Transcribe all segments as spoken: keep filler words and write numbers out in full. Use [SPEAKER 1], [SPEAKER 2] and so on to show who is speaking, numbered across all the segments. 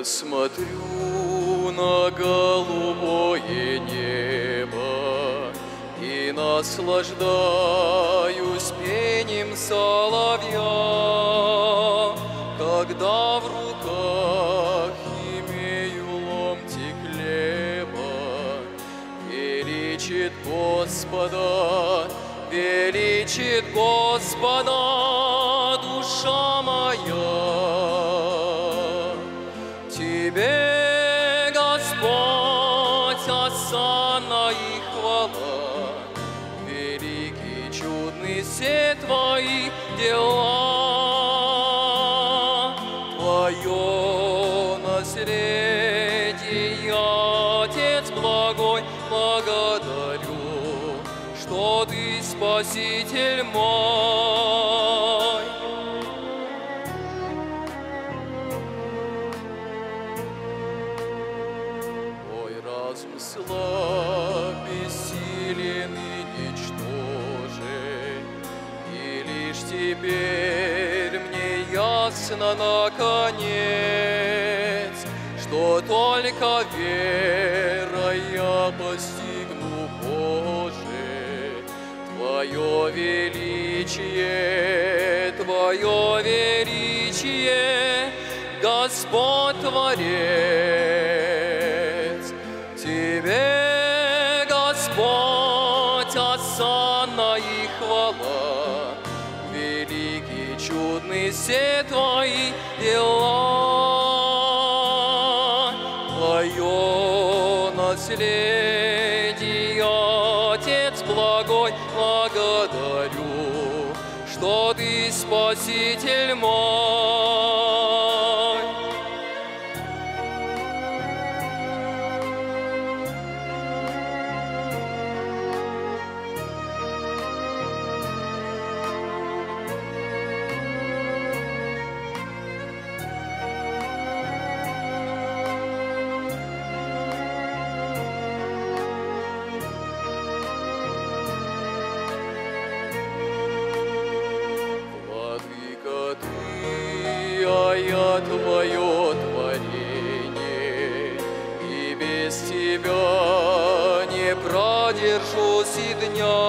[SPEAKER 1] Смотрю на голубое небо и наслаждаюсь пением соловья, когда в руках имею ломтик хлеба. Величит Господа, величит Господа душа моя. Тебе, Господь, осанна и хвала, великие, чудны все Твои дела. Твое наследие, Отец благой, благодарю, что Ты Спаситель мой. Слаб, бессилен и ничтожен, и лишь теперь мне ясно наконец, что только верой я постигну, Боже, Твое величие, Твое величие, Господь Творец. Тебе, Господь, осанна и хвала, великие, чудны все Твои дела. Твое наследие, Отец благой, благодарю, что Ты Спаситель мой. Я Твое творение, и без Тебя не продержусь и дня,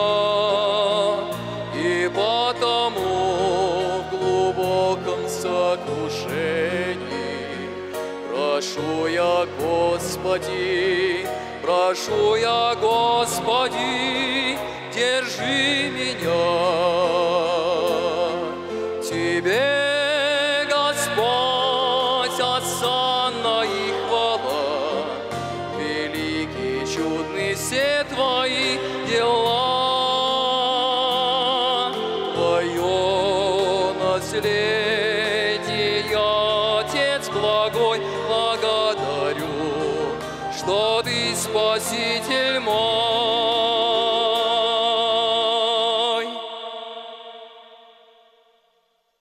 [SPEAKER 1] и потому в глубоком сокрушении прошу я, Господи, прошу я, Господи, держи меня. Тебе, Господь, осанна и хвала, великие, чудны все Твои дела. Твое наследие, Отец благой, благодарю, что Ты Спаситель мой.